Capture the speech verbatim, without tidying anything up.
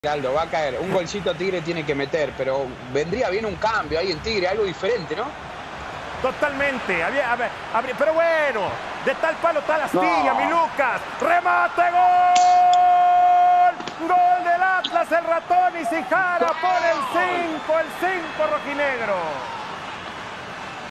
Aldo, va a caer. Un golcito Tigre tiene que meter, pero vendría bien un cambio ahí en Tigre, algo diferente, ¿no? Totalmente. Había, había, había, pero bueno, de tal palo tal astilla, No. mi Lucas. ¡Remate, gol! ¡Gol del Atlas! El ratón y Sijara pone el cinco, el cinco rojinegro.